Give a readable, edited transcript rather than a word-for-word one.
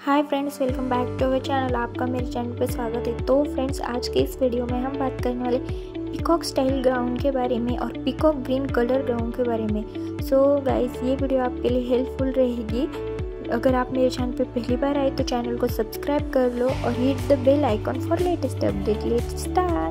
Hi friends, welcome back to our channel. आपका मेरे channel पर स्वागत है। तो फ्रेंड्स, आज के इस वीडियो में हम बात करने वाले पीकॉक स्टाइल ग्राउंड के बारे में और पीकॉक ग्रीन कलर ग्राउंड के बारे में। सो गाइस, ये वीडियो आपके लिए हेल्पफुल रहेगी। अगर आप मेरे चैनल पर पहली बार आए तो चैनल को सब्सक्राइब कर लो और hit the bell icon for latest update. Let's start.